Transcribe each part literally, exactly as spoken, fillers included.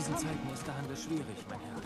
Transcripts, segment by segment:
diesen Zeiten ist der Handel schwierig, mein Herr.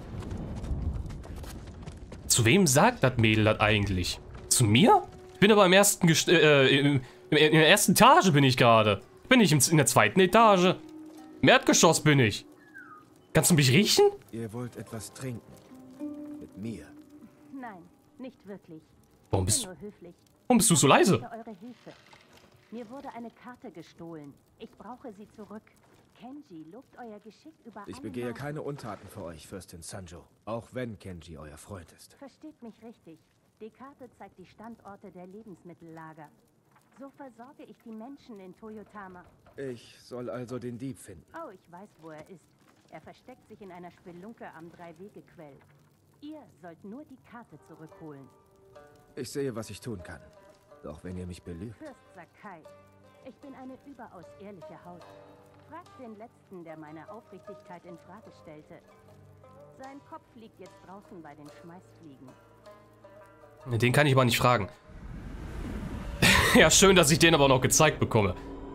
Zu wem sagt das Mädel das eigentlich? Zu mir? Ich bin aber im ersten Gest äh, im, in der ersten Etage bin ich gerade. Bin ich in der zweiten Etage. Im Erdgeschoss bin ich. Kannst du mich riechen? Ihr wollt etwas trinken. Mit mir. Nein, nicht wirklich. Warum bist, Nur höflich. warum bist du so leise? Ich brauche eure Hilfe. Mir wurde eine Karte gestohlen. Ich brauche sie zurück. Kenji lobt euer Geschick über Ich alle begehe Maßen. keine Untaten für euch, Fürstin Sanjo. Auch wenn Kenji euer Freund ist. Versteht mich richtig. Die Karte zeigt die Standorte der Lebensmittellager. So versorge ich die Menschen in Toyotama. Ich soll also den Dieb finden. Oh, ich weiß, wo er ist. Er versteckt sich in einer Spelunke am Drei-Wege-Quell. Ihr sollt nur die Karte zurückholen. Ich sehe, was ich tun kann. Doch wenn ihr mich belügt... Fürst Sakai, ich bin eine überaus ehrliche Haut. Fragt den Letzten, der meine Aufrichtigkeit in Frage stellte. Sein Kopf liegt jetzt draußen bei den Schmeißfliegen. Den kann ich aber nicht fragen. Ja, schön, dass ich den aber noch gezeigt bekomme.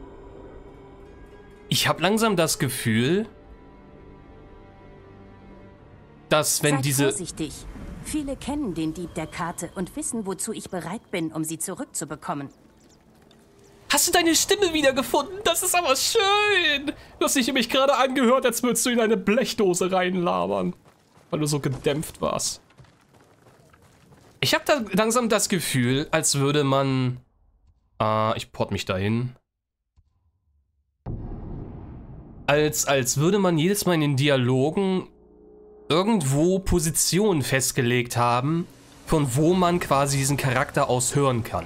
Ich habe langsam das Gefühl, dass wenn Seid diese... vorsichtig. Viele kennen den Dieb der Karte und wissen, wozu ich bereit bin, um sie zurückzubekommen. Hast du deine Stimme wiedergefunden? Das ist aber schön. Du hast dich nämlich gerade angehört, als würdest du in eine Blechdose reinlabern. Weil du so gedämpft warst. Ich habe da langsam das Gefühl, als würde man... Ah, ich port mich dahin. Als, als würde man jedes Mal in den Dialogen irgendwo Positionen festgelegt haben, von wo man quasi diesen Charakter aus hören kann.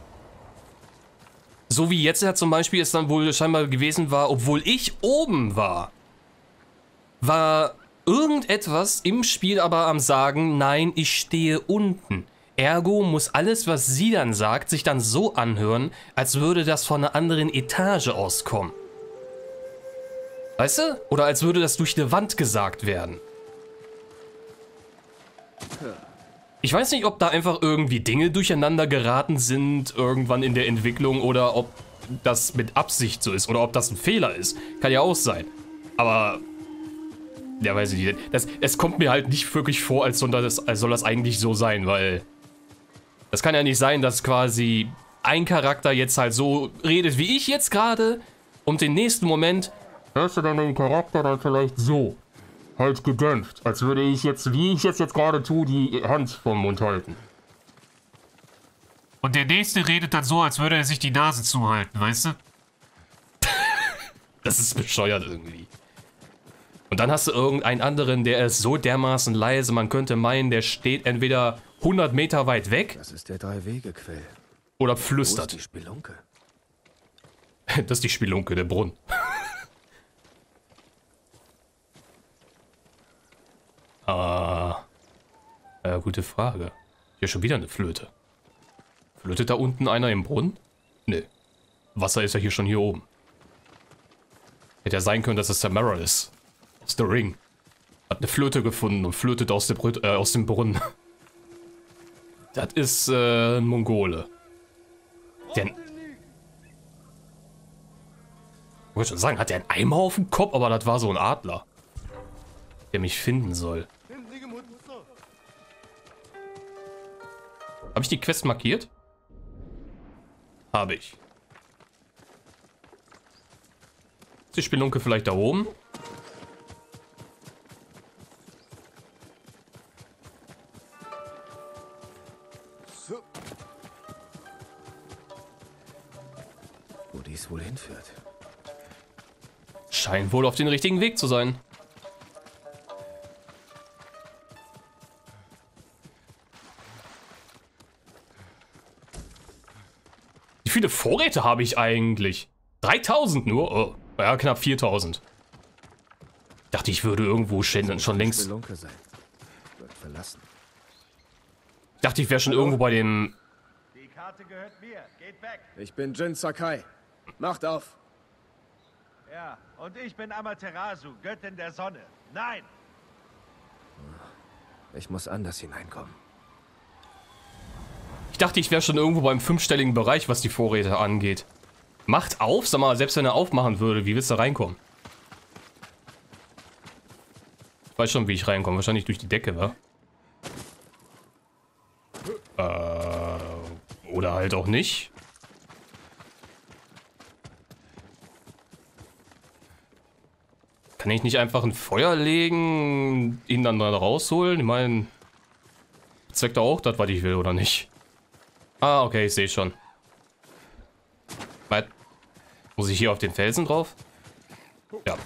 So wie jetzt ja zum Beispiel es dann wohl scheinbar gewesen war, obwohl ich oben war, war irgendetwas im Spiel aber am Sagen, nein, ich stehe unten. Ergo muss alles, was sie dann sagt, sich dann so anhören, als würde das von einer anderen Etage auskommen. Weißt du? Oder als würde das durch eine Wand gesagt werden. Ich weiß nicht, ob da einfach irgendwie Dinge durcheinander geraten sind, irgendwann in der Entwicklung, oder ob das mit Absicht so ist, oder ob das ein Fehler ist. Kann ja auch sein. Aber, ja, weiß ich nicht. Das, es kommt mir halt nicht wirklich vor, als soll, das, als soll das eigentlich so sein, weil das kann ja nicht sein, dass quasi ein Charakter jetzt halt so redet, wie ich jetzt gerade, und den nächsten Moment hörst du dann den Charakter dann vielleicht so. Halt gedämpft, als würde ich jetzt, wie ich jetzt, jetzt gerade tue, die Hand vom Mund halten. Und der Nächste redet dann so, als würde er sich die Nase zuhalten, weißt du? Das ist bescheuert irgendwie. Und dann hast du irgendeinen anderen, der ist so dermaßen leise, man könnte meinen, der steht entweder hundert Meter weit weg. Das ist der Drei-Wege-Quell. Oder Wo ist flüstert. die Spelunke? Das ist die Spelunke, der Brunnen. Ah. Ja, gute Frage. Hier schon wieder eine Flöte. Flötet da unten einer im Brunnen? Nee. Wasser ist ja hier schon hier oben. Hätte ja sein können, dass es der Merrill ist. Aus The Ring. Hat eine Flöte gefunden und flötet aus, der Brü äh, aus dem Brunnen. Das ist äh, ein Mongole. Der... Ich wollte schon sagen, hat der einen Eimer auf dem Kopf? Aber das war so ein Adler. Der mich finden soll. Habe ich die Quest markiert? Habe ich. Ist die Spelunke vielleicht da oben? Wo dies wohl hinführt. Scheint wohl auf den richtigen Weg zu sein. Wie viele Vorräte habe ich eigentlich? dreitausend nur? Oh, ja, knapp viertausend. Dachte, ich würde irgendwo schon, schon längst... Spelunke sein. Wird verlassen. Dachte, ich wäre schon irgendwo bei dem... Die Karte gehört mir. Geht weg. Ich bin Jin Sakai. Macht auf. Ja, und ich bin Amaterasu, Göttin der Sonne. Nein! Ich muss anders hineinkommen. Ich dachte, ich wäre schon irgendwo beim fünfstelligen Bereich, was die Vorräte angeht. Macht auf, sag mal, selbst wenn er aufmachen würde, wie willst du reinkommen? weiß schon, wie ich reinkomme. Wahrscheinlich durch die Decke, wa? Äh, oder halt auch nicht. Kann ich nicht einfach ein Feuer legen, ihn dann da rausholen? Ich meine, zweckt auch das, was ich will, oder nicht? Ah, okay, ich sehe schon. Weit. Muss ich hier auf den Felsen drauf? Ja.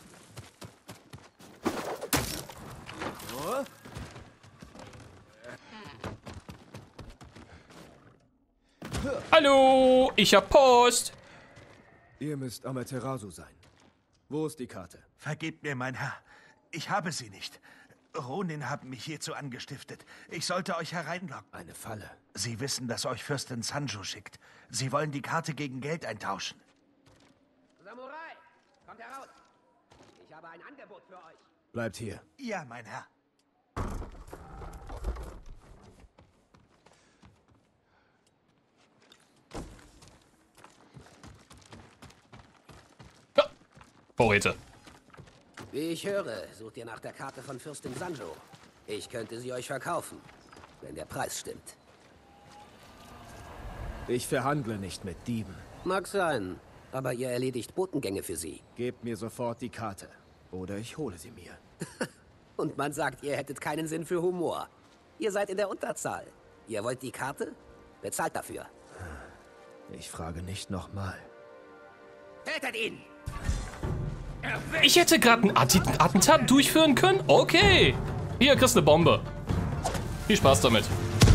Hallo, ich hab Post. Ihr müsst Amaterasu sein. Wo ist die Karte? Vergebt mir, mein Herr. Ich habe sie nicht. Ronin haben mich hierzu angestiftet. Ich sollte euch hereinlocken. Eine Falle. Sie wissen, dass euch Fürstin Sanjo schickt. Sie wollen die Karte gegen Geld eintauschen. Samurai, kommt heraus. Ich habe ein Angebot für euch. Bleibt hier. Ja, mein Herr. Ja. Vorräte. Wie ich höre, sucht ihr nach der Karte von Fürstin Sanjo. Ich könnte sie euch verkaufen, wenn der Preis stimmt. Ich verhandle nicht mit Dieben. Mag sein, aber ihr erledigt Botengänge für sie. Gebt mir sofort die Karte. Oder ich hole sie mir. Und man sagt, ihr hättet keinen Sinn für Humor. Ihr seid in der Unterzahl. Ihr wollt die Karte? Bezahlt dafür. Ich frage nicht nochmal. Tötet ihn! Ich hätte gerade ein Att- Attentat durchführen können? Okay. Hier, kriegst eine Bombe. Viel Spaß damit.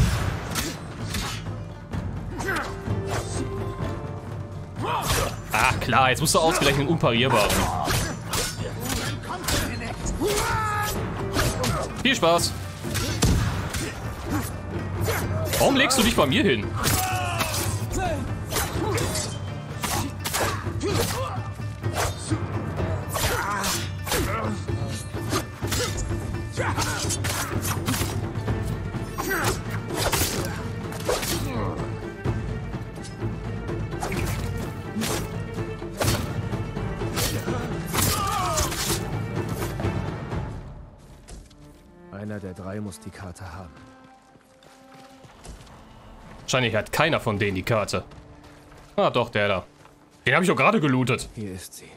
Ah, klar, jetzt musst du ausgerechnet unparierbar. Viel Spaß. Warum legst du dich bei mir hin? Einer der drei muss die Karte haben. Wahrscheinlich hat keiner von denen die Karte. Ah, doch, der da. Den habe ich doch gerade gelootet. Hier ist sie.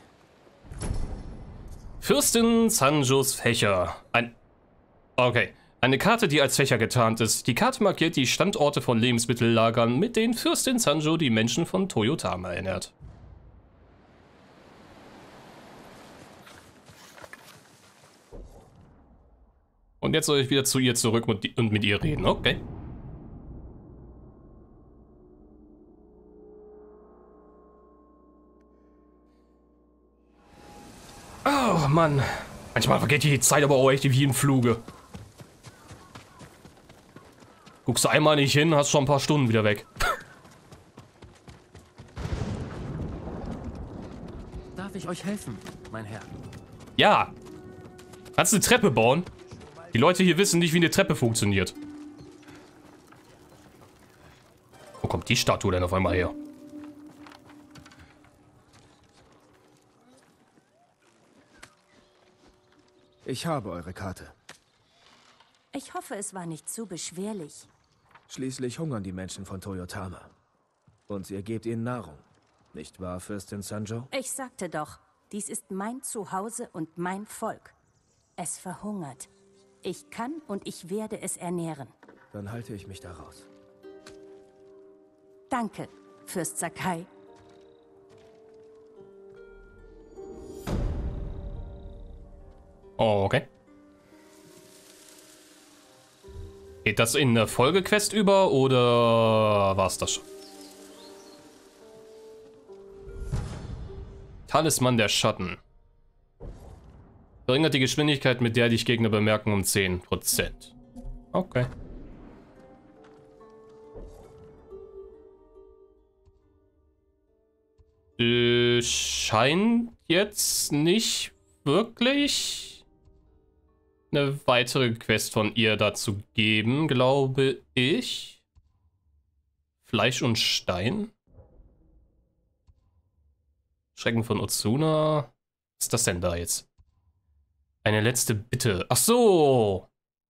Fürstin Sanjos Fächer. Ein... Okay. Eine Karte, die als Fächer getarnt ist. Die Karte markiert die Standorte von Lebensmittellagern, mit denen Fürstin Sanjo die Menschen von Toyotama erinnert. Und jetzt soll ich wieder zu ihr zurück und mit ihr reden, okay? Oh Mann. Manchmal vergeht die Zeit aber auch echt wie im Fluge. Guckst du einmal nicht hin, hast schon ein paar Stunden wieder weg. Darf ich euch helfen, mein Herr? Ja. Kannst du eine Treppe bauen? Die Leute hier wissen nicht, wie eine Treppe funktioniert. Wo kommt die Statue denn auf einmal her? Ich habe eure Karte. Ich hoffe, es war nicht zu beschwerlich. Schließlich hungern die Menschen von Toyotama. Und ihr gebt ihnen Nahrung. Nicht wahr, Fürstin Sanjo? Ich sagte doch, dies ist mein Zuhause und mein Volk. Es verhungert. Ich kann und ich werde es ernähren. Dann halte ich mich da raus. Danke, Fürst Sakai. Oh, okay. Geht das in eine Folgequest über oder war es das schon? Talisman der Schatten. Verringert die Geschwindigkeit, mit der dich Gegner bemerken, um zehn Prozent. Okay. Äh, scheint jetzt nicht wirklich eine weitere Quest von ihr dazu geben, glaube ich. Fleisch und Stein. Schrecken von Ozuna. Was ist das denn da jetzt? Eine letzte Bitte. Ach so.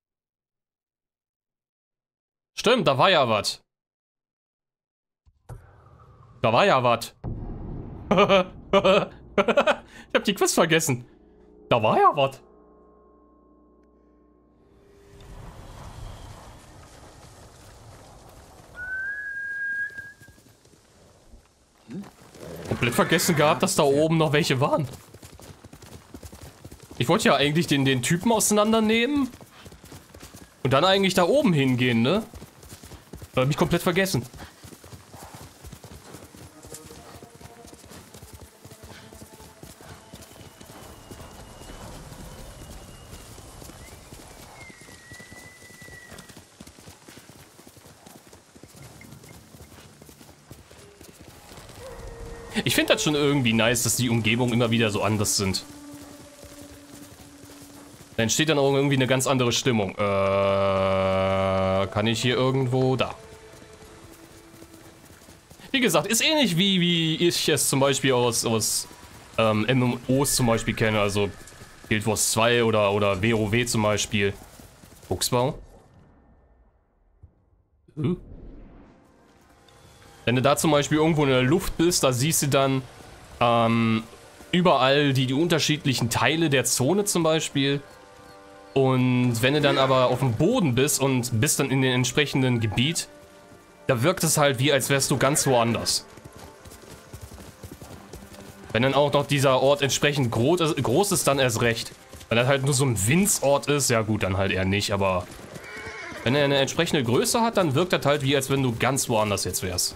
Stimmt, da war ja was. Da war ja was. Ich hab die Quiz vergessen. Da war ja was. Komplett vergessen gehabt, dass da oben noch welche waren. Ich wollte ja eigentlich den, den Typen auseinandernehmen. Und dann eigentlich da oben hingehen, ne? Hab mich komplett vergessen. Ich finde das schon irgendwie nice, dass die Umgebungen immer wieder so anders sind. Da entsteht dann auch irgendwie eine ganz andere Stimmung. Äh, kann ich hier irgendwo... Da. Wie gesagt, ist ähnlich wie, wie ich es zum Beispiel aus, aus ähm, M M Os zum Beispiel kenne. Also Guild Wars zwei oder, oder WoW zum Beispiel. Fuchsbau. Hm. Wenn du da zum Beispiel irgendwo in der Luft bist, da siehst du dann ähm, überall die, die unterschiedlichen Teile der Zone zum Beispiel. Und wenn du dann aber auf dem Boden bist und bist dann in dem entsprechenden Gebiet, da wirkt es halt wie, als wärst du ganz woanders. Wenn dann auch noch dieser Ort entsprechend groß ist, groß ist, dann erst recht. Wenn das halt nur so ein Winzort ist, ja gut, dann halt eher nicht, aber wenn er eine entsprechende Größe hat, dann wirkt das halt wie, als wenn du ganz woanders jetzt wärst.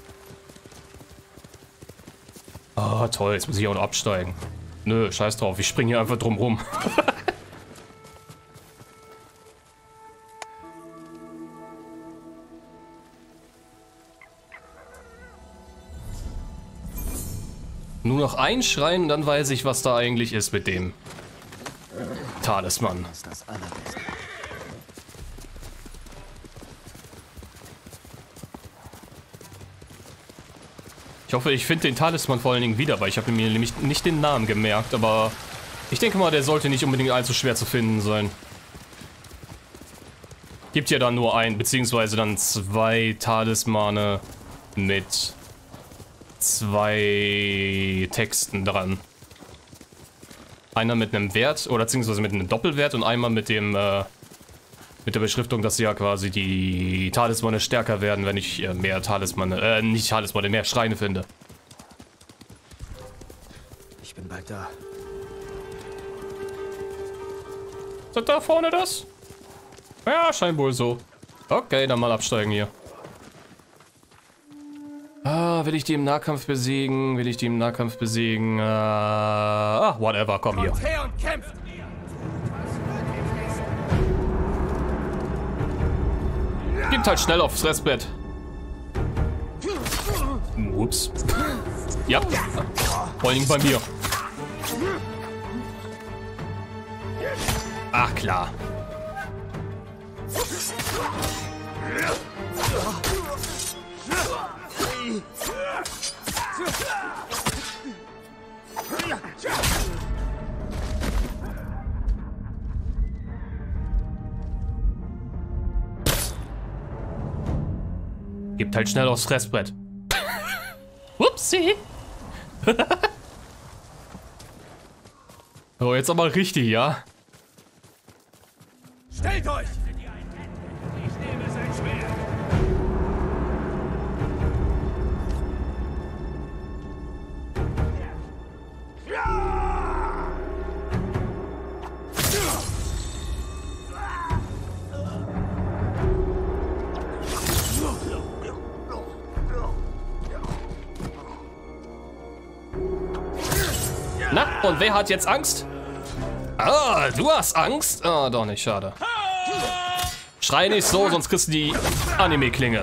Ah, toll, jetzt muss ich auch noch absteigen. Nö, scheiß drauf, ich springe hier einfach drum rum. Nur noch ein Schrein und dann weiß ich, was da eigentlich ist mit dem Talisman. Das ist das Allerbeste. Ich hoffe, ich finde den Talisman vor allen Dingen wieder, weil ich habe mir nämlich nicht den Namen gemerkt, aber ich denke mal, der sollte nicht unbedingt allzu schwer zu finden sein. Gibt ja dann nur ein, beziehungsweise dann zwei Talismane mit zwei Texten dran. Einer mit einem Wert, oder beziehungsweise mit einem Doppelwert und einmal mit dem, äh, mit der Beschriftung, dass ja quasi die Talismane stärker werden, wenn ich äh, mehr Talismane, äh, nicht Talismane, mehr Schreine finde. Ich bin bald da. Ist das da vorne das? Ja, scheint wohl so. Okay, dann mal absteigen hier. Ah, will ich die im Nahkampf besiegen? Will ich die im Nahkampf besiegen? Äh, ah, whatever, komm hier. Her und kämpft! Gibt halt schnell aufs Fressbrett. Ups. Ja. Vor allem bei mir. Ach, klar. Gibt halt schnell aufs Fressbrett. Upsi. Oh, jetzt aber richtig, ja? Stellt euch! Ich nehme sein Schwert. Na, und wer hat jetzt Angst? Ah, du hast Angst? Ah, doch nicht, schade. Schrei nicht so, sonst kriegst du die Anime-Klinge.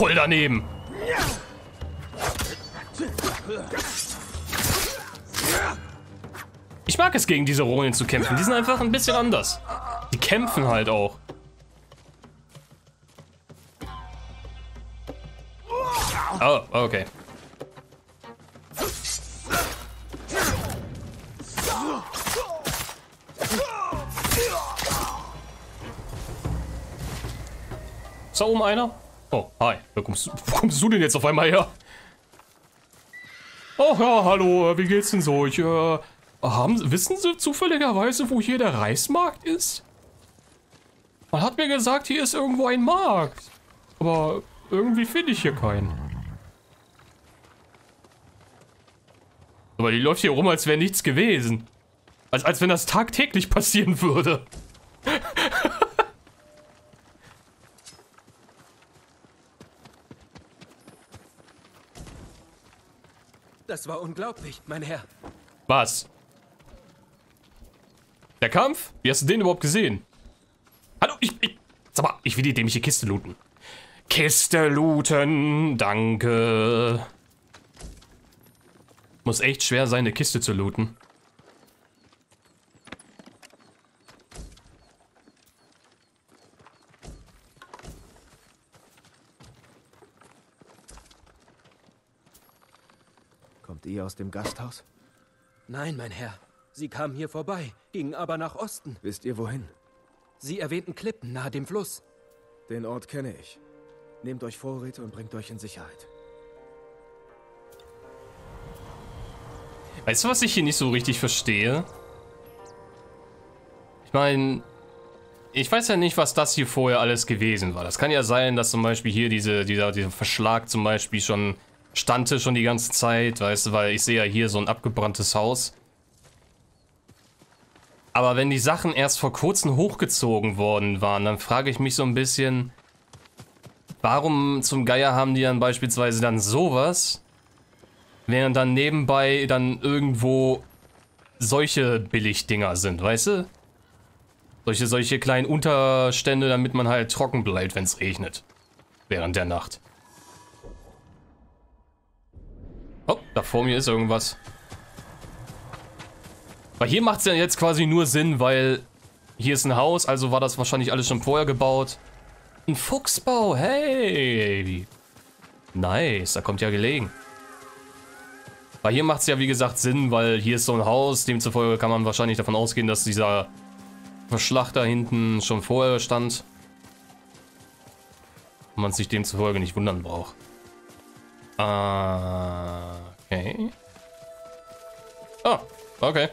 voll daneben. Ich mag es, gegen diese Ronin zu kämpfen. Die sind einfach ein bisschen anders. Die kämpfen halt auch. Oh, okay. Ist da oben einer? Oh, hi. Wo kommst, wo kommst du denn jetzt auf einmal her? Oh ja, hallo, wie geht's denn so? Ich, äh, haben, wissen Sie zufälligerweise, wo hier der Reismarkt ist? Man hat mir gesagt, hier ist irgendwo ein Markt. Aber irgendwie finde ich hier keinen. Aber die läuft hier rum, als wäre nichts gewesen. Als, als wenn das tagtäglich passieren würde. Das war unglaublich, mein Herr. Was? Der Kampf? Wie hast du den überhaupt gesehen? Hallo, ich, ich... Sag mal, ich will die dämliche Kiste looten. Kiste looten, danke. Muss echt schwer sein, eine Kiste zu looten. Kommt ihr aus dem Gasthaus? Nein, mein Herr. Sie kamen hier vorbei, gingen aber nach Osten. Wisst ihr wohin? Sie erwähnten Klippen nahe dem Fluss. Den Ort kenne ich. Nehmt euch Vorräte und bringt euch in Sicherheit. Weißt du, was ich hier nicht so richtig verstehe? Ich meine, ich weiß ja nicht, was das hier vorher alles gewesen war. Das kann ja sein, dass zum Beispiel hier diese, dieser, dieser Verschlag zum Beispiel schon stande schon die ganze Zeit, weißt du, weil ich sehe ja hier so ein abgebranntes Haus. Aber wenn die Sachen erst vor kurzem hochgezogen worden waren, dann frage ich mich so ein bisschen, warum zum Geier haben die dann beispielsweise dann sowas, während dann nebenbei dann irgendwo solche Billigdinger sind, weißt du? Solche, solche kleinen Unterstände, damit man halt trocken bleibt, wenn es regnet. Während der Nacht. Oh, da vor mir ist irgendwas. Weil hier macht es ja jetzt quasi nur Sinn, weil hier ist ein Haus, also war das wahrscheinlich alles schon vorher gebaut. Ein Fuchsbau, hey! Nice, da kommt ja gelegen. Weil hier macht es ja wie gesagt Sinn, weil hier ist so ein Haus, demzufolge kann man wahrscheinlich davon ausgehen, dass dieser Verschlag da hinten schon vorher stand. Und man sich demzufolge nicht wundern braucht. Ah, okay. Oh, okay.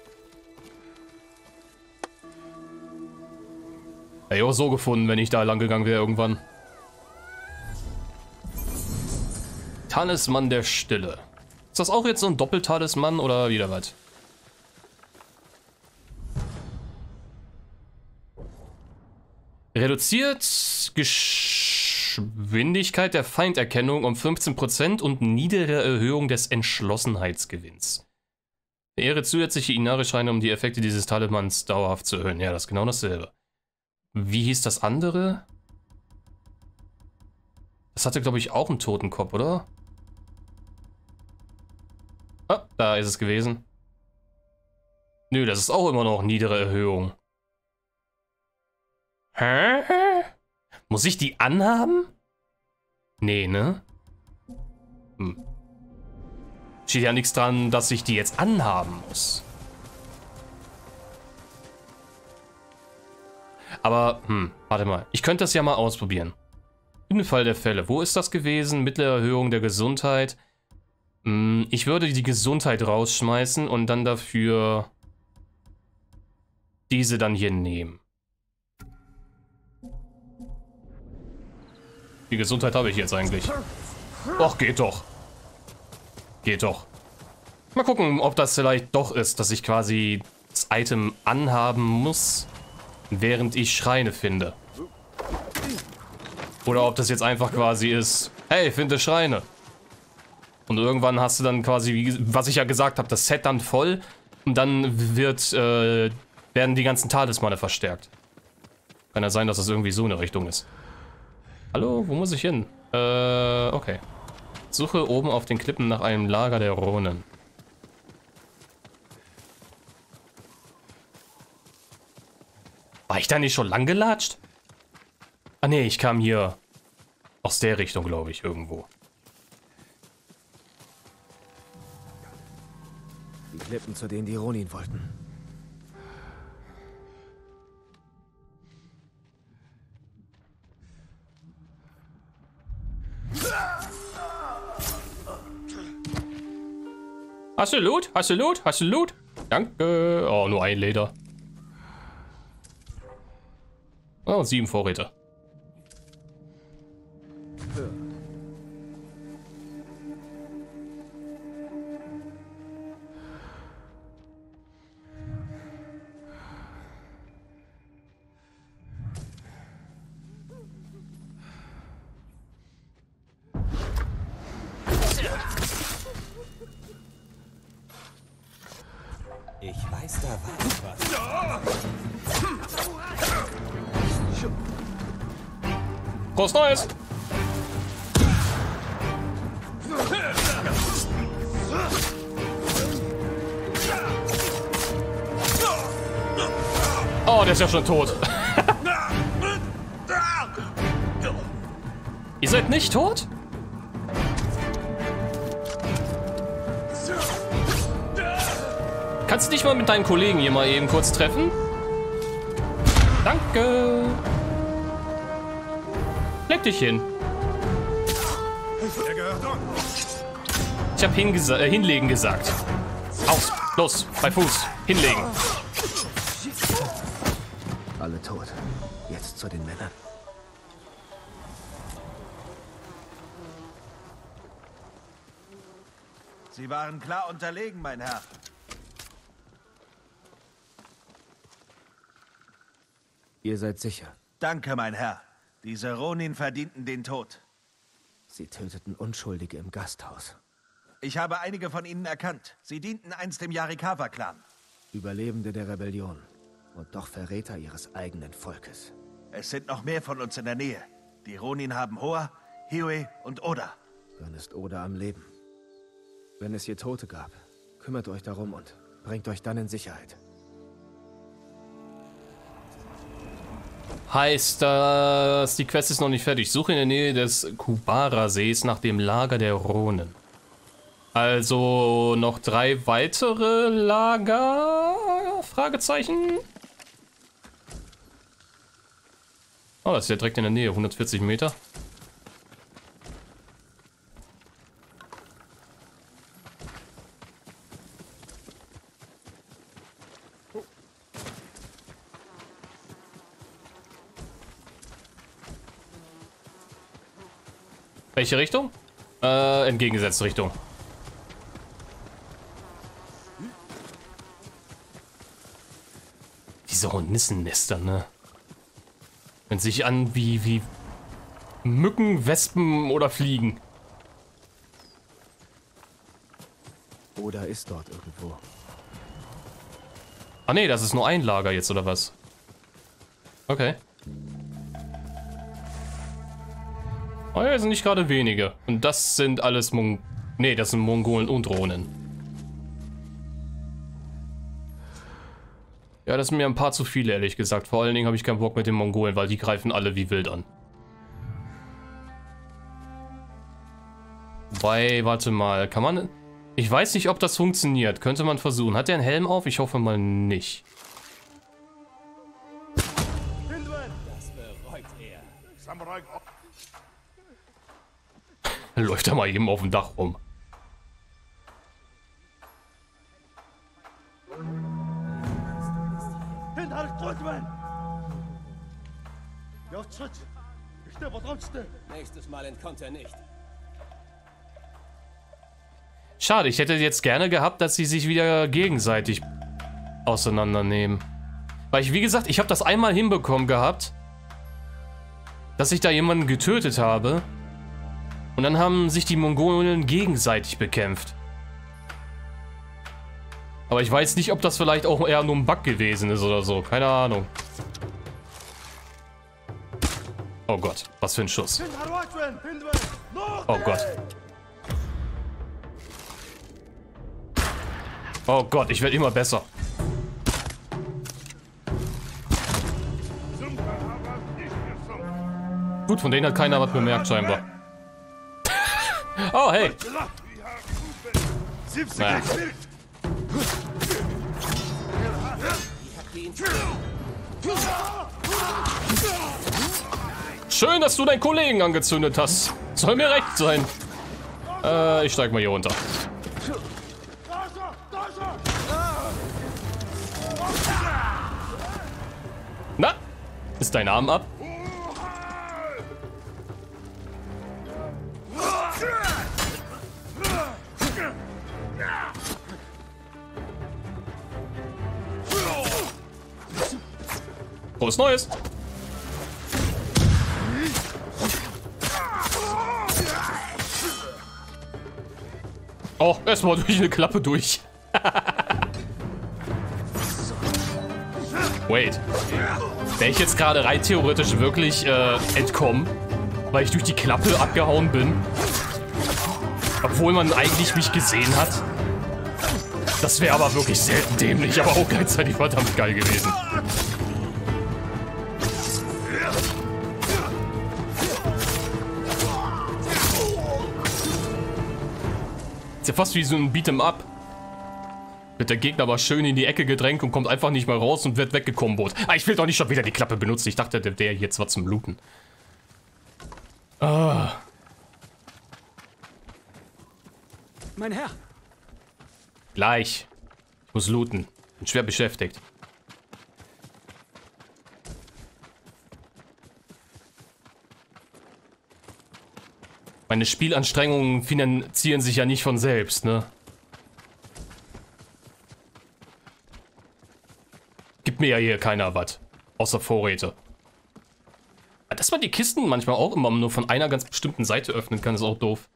Hätte ich auch so gefunden, wenn ich da lang gegangen wäre irgendwann. Talisman der Stille. Ist das auch jetzt so ein Doppeltalisman oder wieder was? Reduziert Geschwindigkeit der Feinderkennung um fünfzehn Prozent und niedere Erhöhung des Entschlossenheitsgewinns. Verehre zusätzliche Inari-Scheine, um die Effekte dieses Talismans dauerhaft zu erhöhen. Ja, das ist genau dasselbe. Wie hieß das andere? Das hatte, glaube ich, auch einen Totenkopf, oder? Ah, da ist es gewesen. Nö, das ist auch immer noch niedere Erhöhung. Hä? Muss ich die anhaben? Nee, ne? Hm. Steht ja nichts dran, dass ich die jetzt anhaben muss. Aber, hm, warte mal. Ich könnte das ja mal ausprobieren. In dem Fall der Fälle. Wo ist das gewesen? Mittlere Erhöhung der Gesundheit. Hm, ich würde die Gesundheit rausschmeißen und dann dafür diese dann hier nehmen. Die Gesundheit habe ich jetzt eigentlich. Och, geht doch. Geht doch. Mal gucken, ob das vielleicht doch ist, dass ich quasi das Item anhaben muss, während ich Schreine finde. Oder ob das jetzt einfach quasi ist, hey, finde Schreine. Und irgendwann hast du dann quasi, wie, was ich ja gesagt habe, das Set dann voll und dann wird, äh, werden die ganzen Talismane verstärkt. Kann ja sein, dass das irgendwie so eine Richtung ist. Hallo, wo muss ich hin? Äh, okay. Suche oben auf den Klippen nach einem Lager der Ronen. War ich da nicht schon lang gelatscht? Ah ne, ich kam hier aus der Richtung, glaube ich, irgendwo. Die Klippen, zu denen die Ronin wollten. Hast du Loot? Hast du Loot? Hast du Loot? Danke. Oh, nur ein Leder. Oh, sieben Vorräte. Ich weiß, da war was. Groß Neues! Oh, der ist ja schon tot. Ihr seid nicht tot? Kannst du dich mal mit deinen Kollegen hier mal eben kurz treffen? Danke. Leg dich hin. Ich hab hingesa äh, hinlegen gesagt. Aus. Los, bei Fuß. Hinlegen. Alle tot. Jetzt zu den Männern. Sie waren klar unterlegen, mein Herr. Ihr seid sicher. Danke, mein Herr. Diese Ronin verdienten den Tod. Sie töteten Unschuldige im Gasthaus. Ich habe einige von ihnen erkannt. Sie dienten einst dem Yarikawa-Clan. Überlebende der Rebellion. Und doch Verräter ihres eigenen Volkes. Es sind noch mehr von uns in der Nähe. Die Ronin haben Hoa, Hiei und Oda. Dann ist Oda am Leben. Wenn es hier Tote gab, kümmert euch darum und bringt euch dann in Sicherheit. Heißt das, die Quest ist noch nicht fertig. Suche in der Nähe des Kubara-Sees nach dem Lager der Ronen. Also noch drei weitere Lager? Fragezeichen. Oh, das ist ja direkt in der Nähe. hundertvierzig Meter. Welche Richtung? Äh, entgegengesetzte Richtung. Diese Hornissennester, ne? Wenn sich an wie, wie Mücken, Wespen oder Fliegen. Oda ist dort irgendwo. Ah ne, das ist nur ein Lager jetzt, oder was? Okay. Oh ja, sind nicht gerade wenige. Und das sind alles Mong... Ne, das sind Mongolen und Ronen. Ja, das sind mir ein paar zu viele, ehrlich gesagt. Vor allen Dingen habe ich keinen Bock mit den Mongolen, weil die greifen alle wie wild an. Wobei, warte mal, kann man... Ich weiß nicht, ob das funktioniert. Könnte man versuchen. Hat der einen Helm auf? Ich hoffe mal nicht. Das bereut er. Läuft er mal eben auf dem Dach rum. Nächstes Mal entkommt er nicht. Schade, ich hätte jetzt gerne gehabt, dass sie sich wieder gegenseitig auseinandernehmen. Weil ich, wie gesagt, ich habe das einmal hinbekommen gehabt, dass ich da jemanden getötet habe. Und dann haben sich die Mongolen gegenseitig bekämpft. Aber ich weiß nicht, ob das vielleicht auch eher nur ein Bug gewesen ist oder so. Keine Ahnung. Oh Gott, was für ein Schuss. Oh Gott. Oh Gott, ich werde immer besser. Gut, von denen hat keiner was bemerkt, scheinbar. Oh, hey. Naja. Schön, dass du deinen Kollegen angezündet hast. Soll mir recht sein. Äh, ich steig mal hier runter. Na? Ist dein Arm ab? Frohes Neues! Oh, erstmal durch eine Klappe durch. Wait. Wäre ich jetzt gerade rein theoretisch wirklich äh, entkommen, weil ich durch die Klappe abgehauen bin? Obwohl man eigentlich mich gesehen hat? Das wäre aber wirklich selten dämlich, aber auch gleichzeitig verdammt geil gewesen. Ist ja fast wie so ein Beat'em Up. Wird der Gegner aber schön in die Ecke gedrängt und kommt einfach nicht mehr raus und wird weggekombot. Ah, ich will doch nicht schon wieder die Klappe benutzen. Ich dachte, der, der jetzt war zum Looten. Ah. Mein Herr! Gleich. Ich muss looten. Bin schwer beschäftigt. Meine Spielanstrengungen finanzieren sich ja nicht von selbst, ne? Gibt mir ja hier keiner was. Außer Vorräte. Dass man die Kisten manchmal auch immer nur von einer ganz bestimmten Seite öffnen kann, ist auch doof.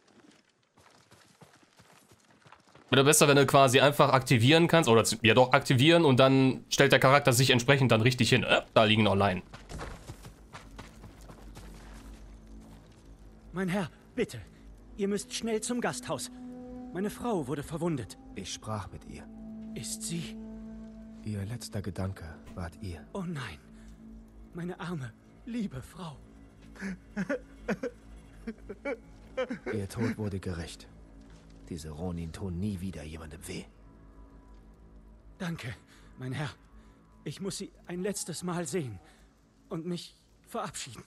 Wäre besser, wenn du quasi einfach aktivieren kannst, oder ja doch aktivieren und dann stellt der Charakter sich entsprechend dann richtig hin. Äh, da liegen noch Leinen. Mein Herr, bitte. Ihr müsst schnell zum Gasthaus. Meine Frau wurde verwundet. Ich sprach mit ihr. Ist sie? Ihr letzter Gedanke wart ihr. Oh nein. Meine arme, liebe Frau. Ihr Tod wurde gerecht. Diese Ronin tun nie wieder jemandem weh. Danke, mein Herr. Ich muss Sie ein letztes Mal sehen und mich verabschieden.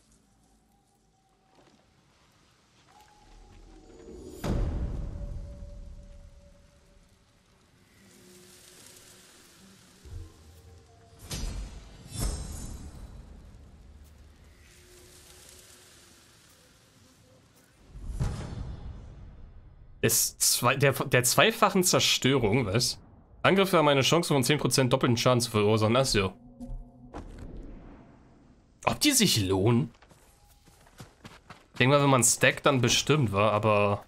Des zwei, der, der zweifachen Zerstörung, was? Angriffe haben eine Chance von zehn Prozent doppelten Schaden zu verursachen. Achso. Ob die sich lohnen? Ich denke mal, wenn man stackt, dann bestimmt, war, aber...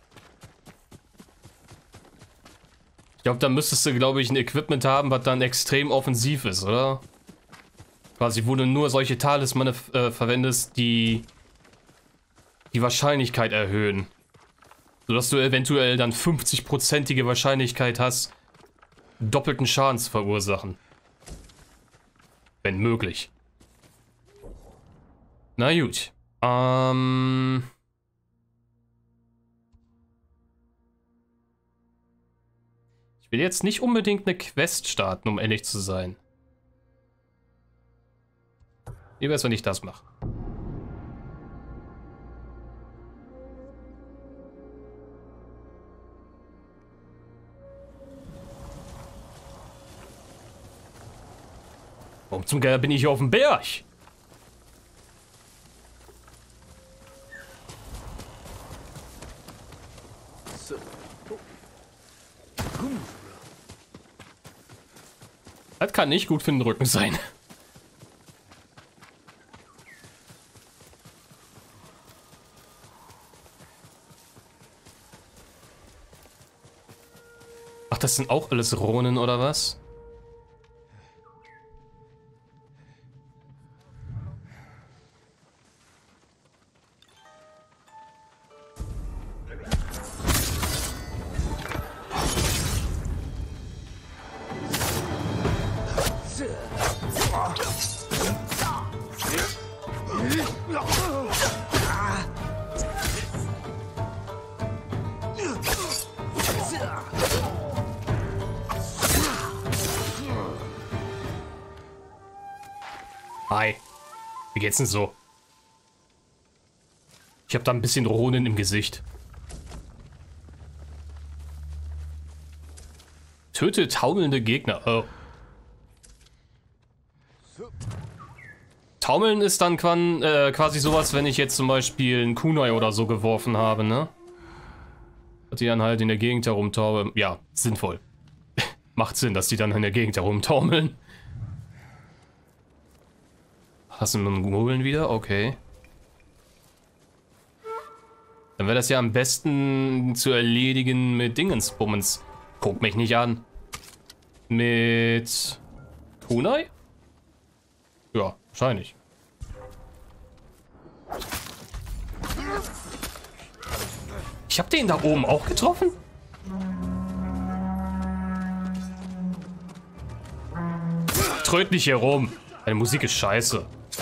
Ich glaube, da müsstest du, glaube ich, ein Equipment haben, was dann extrem offensiv ist, oder? Quasi, wo du nur solche Talismane äh, verwendest, die... die Wahrscheinlichkeit erhöhen. Sodass du eventuell dann fünfzig-prozentige Wahrscheinlichkeit hast, doppelten Schaden zu verursachen. Wenn möglich. Na gut. Ähm... Ich will jetzt nicht unbedingt eine Quest starten, um ehrlich zu sein. Wie wär's, wenn ich das mache? Warum zum Geier bin ich hier auf dem Berg? Das kann nicht gut für den Rücken sein. Ach, das sind auch alles Ronen oder was? Hi. Wie geht's denn so? Ich habe da ein bisschen Ronen im Gesicht. Töte taumelnde Gegner. Oh. Taumeln ist dann quan, äh, quasi sowas, wenn ich jetzt zum Beispiel einen Kunai oder so geworfen habe, ne? Dass die dann halt in der Gegend herumtaumeln. Ja, sinnvoll. Macht Sinn, dass die dann in der Gegend herumtaumeln. Hast du einen Mongolen wieder? Okay. Dann wäre das ja am besten zu erledigen mit Dingensbummens. Guck mich nicht an. Mit Kunai? Ja, wahrscheinlich. Ich habe den da oben auch getroffen? Tröt nicht hier rum. Deine Musik ist scheiße.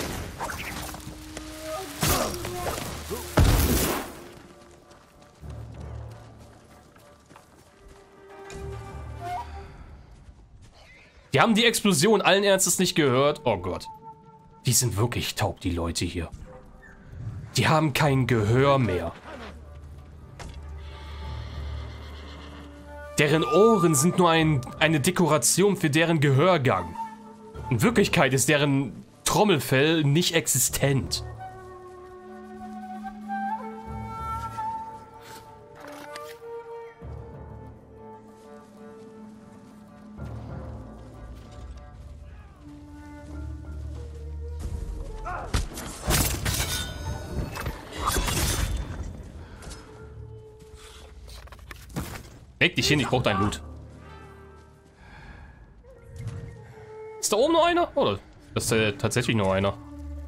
Die haben die Explosion allen Ernstes nicht gehört. Oh Gott. Die sind wirklich taub, die Leute hier. Die haben kein Gehör mehr. Deren Ohren sind nur ein, eine Dekoration für deren Gehörgang. In Wirklichkeit ist deren Trommelfell nicht existent. Leg dich hin, ich brauch dein Loot. Ist da oben noch einer? Oder das ist äh, tatsächlich nur einer?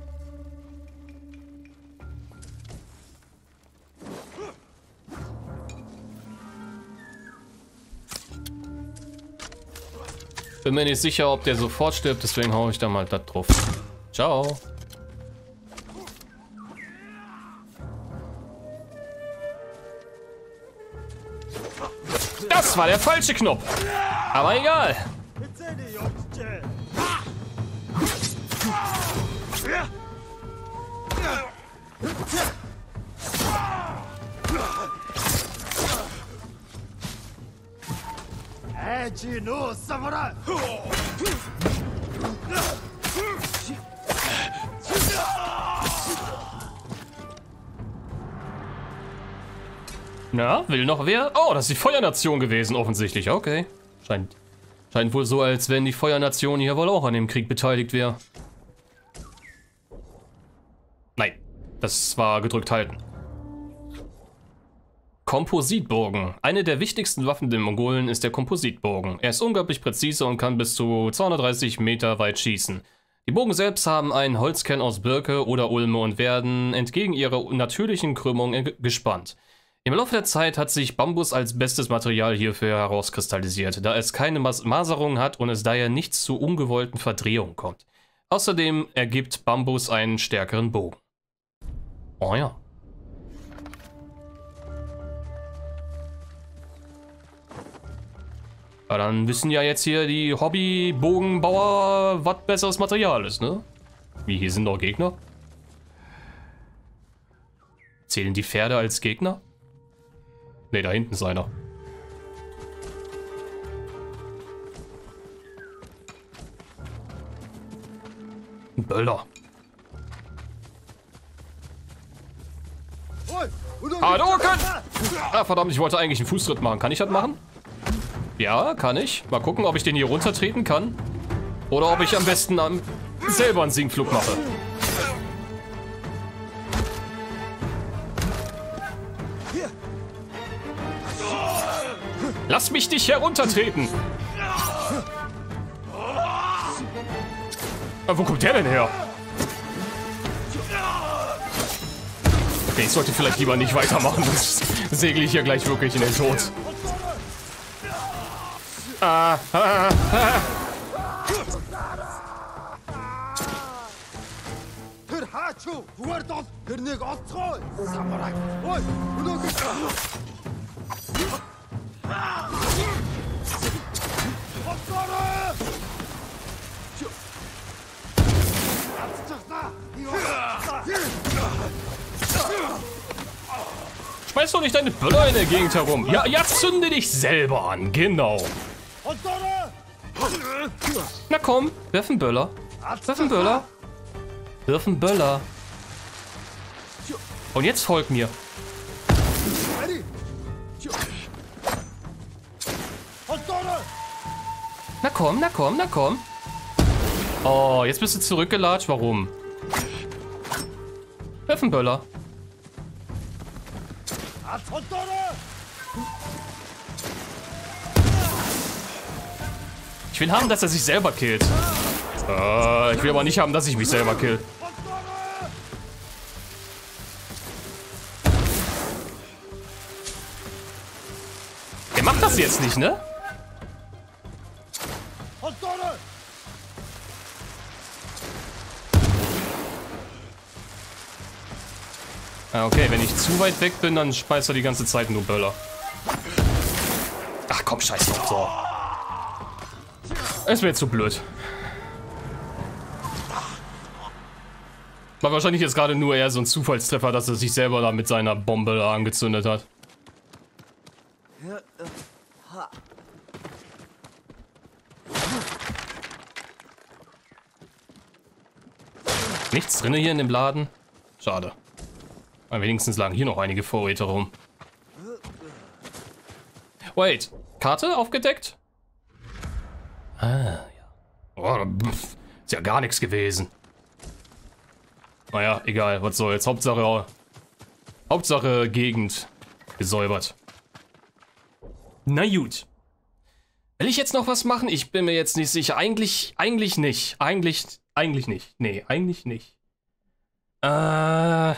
Bin mir nicht sicher, ob der sofort stirbt, deswegen hau ich da mal da drauf. Ciao. Das war der falsche Knopf. Aber egal. Na, will noch wer? Oh, das ist die Feuernation gewesen, offensichtlich. Okay. Scheint, scheint wohl so, als wenn die Feuernation hier wohl auch an dem Krieg beteiligt wäre. Nein, das war gedrückt halten. Kompositbogen. Eine der wichtigsten Waffen der Mongolen ist der Kompositbogen. Er ist unglaublich präzise und kann bis zu zweihundertdreißig Meter weit schießen. Die Bogen selbst haben einen Holzkern aus Birke oder Ulme und werden entgegen ihrer natürlichen Krümmung gespannt. Im Laufe der Zeit hat sich Bambus als bestes Material hierfür herauskristallisiert, da es keine Mas Maserung hat und es daher nicht zu ungewollten Verdrehungen kommt. Außerdem ergibt Bambus einen stärkeren Bogen. Oh ja. Ja, dann wissen ja jetzt hier die Hobby-Bogenbauer, was besseres Material ist, ne? Wie, hier sind noch Gegner? Zählen die Pferde als Gegner? Ne, da hinten ist einer. Ein Böller. Hadouken! Ah, verdammt, ich wollte eigentlich einen Fußtritt machen. Kann ich das machen? Ja, kann ich. Mal gucken, ob ich den hier runtertreten kann. Oder ob ich am besten am selber einen Sinkflug mache. Lass mich dich heruntertreten! Aber wo kommt der denn her? Okay, ich sollte vielleicht lieber nicht weitermachen, sonst segle ich hier gleich wirklich in den Tod. Ah, ah, ah. Schmeiß doch nicht deine Böller in der Gegend herum. Ja, ja, zünde dich selber an. Genau. Na komm, wirf einen Böller. Wirf einen Böller. Wirf einen Böller. Und jetzt folg mir. Na komm, na komm, na komm. Oh, jetzt bist du zurückgelatscht. Warum? Wirf einen Böller. Ich will haben, dass er sich selber killt. Uh, ich will aber nicht haben, dass ich mich selber kill. Er macht das jetzt nicht, ne? Ah, okay, wenn ich zu weit weg bin, dann schmeißt er die ganze Zeit nur Böller. Ach komm, scheiß drauf. So. Es wäre jetzt zu blöd. War wahrscheinlich jetzt gerade nur eher so ein Zufallstreffer, dass er sich selber da mit seiner Bombe da angezündet hat. Nichts drin hier in dem Laden? Schade. Aber wenigstens lagen hier noch einige Vorräte rum. Wait, Karte aufgedeckt? Ah, ja. Oh, pff, ist ja gar nichts gewesen. Naja, egal, was soll's. Hauptsache, Hauptsache Gegend gesäubert. Na gut. Will ich jetzt noch was machen? Ich bin mir jetzt nicht sicher. Eigentlich, eigentlich nicht. Eigentlich, eigentlich nicht. Nee, eigentlich nicht. Äh...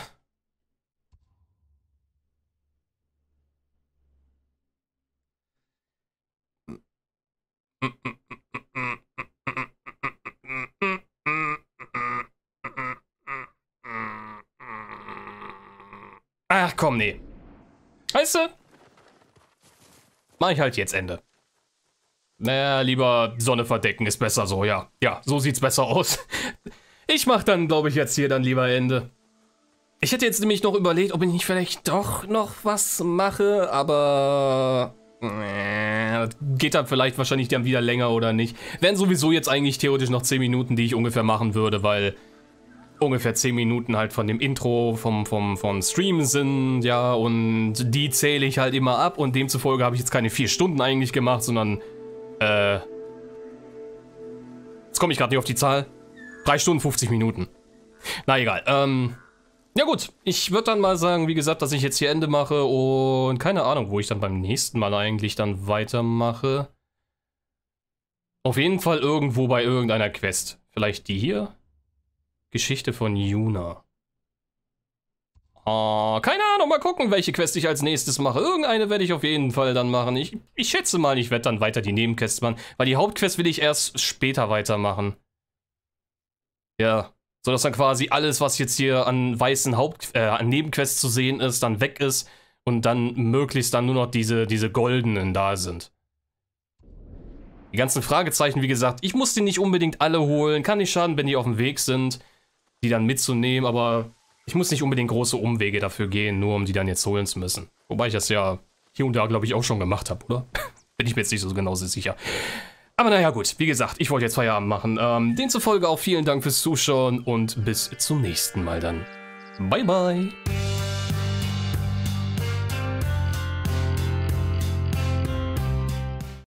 Ach komm, nee. Weißt du? Mach ich halt jetzt Ende. Naja, lieber Sonne verdecken ist besser so, ja. Ja, so sieht's besser aus. Ich mach dann, glaube ich, jetzt hier dann lieber Ende. Ich hätte jetzt nämlich noch überlegt, ob ich nicht vielleicht doch noch was mache, aber... Äh, geht dann vielleicht wahrscheinlich dann wieder länger oder nicht. Wären sowieso jetzt eigentlich theoretisch noch zehn Minuten, die ich ungefähr machen würde, weil... ungefähr zehn Minuten halt von dem Intro vom, vom, vom Stream sind, ja, und die zähle ich halt immer ab und demzufolge habe ich jetzt keine vier Stunden eigentlich gemacht, sondern, äh, jetzt komme ich gerade nicht auf die Zahl, drei Stunden fünfzig Minuten. Na egal, ähm, ja gut, ich würde dann mal sagen, wie gesagt, dass ich jetzt hier Ende mache und keine Ahnung, wo ich dann beim nächsten Mal eigentlich dann weitermache. Auf jeden Fall irgendwo bei irgendeiner Quest, vielleicht die hier? Geschichte von Yuna. Oh, keine Ahnung, mal gucken, welche Quest ich als nächstes mache. Irgendeine werde ich auf jeden Fall dann machen. Ich, ich schätze mal, ich werde dann weiter die Nebenquests machen, weil die Hauptquest will ich erst später weitermachen. Ja, sodass dann quasi alles, was jetzt hier an weißen Haupt, äh, an Nebenquests zu sehen ist, dann weg ist und dann möglichst dann nur noch diese, diese goldenen da sind. Die ganzen Fragezeichen, wie gesagt, ich muss die nicht unbedingt alle holen. Kann nicht schaden, wenn die auf dem Weg sind, die dann mitzunehmen, aber ich muss nicht unbedingt große Umwege dafür gehen, nur um die dann jetzt holen zu müssen. Wobei ich das ja hier und da, glaube ich, auch schon gemacht habe, oder? Bin ich mir jetzt nicht so genau sicher. Aber naja, gut, wie gesagt, ich wollte jetzt Feierabend machen. Ähm, demzufolge auch vielen Dank fürs Zuschauen und bis zum nächsten Mal dann. Bye, bye.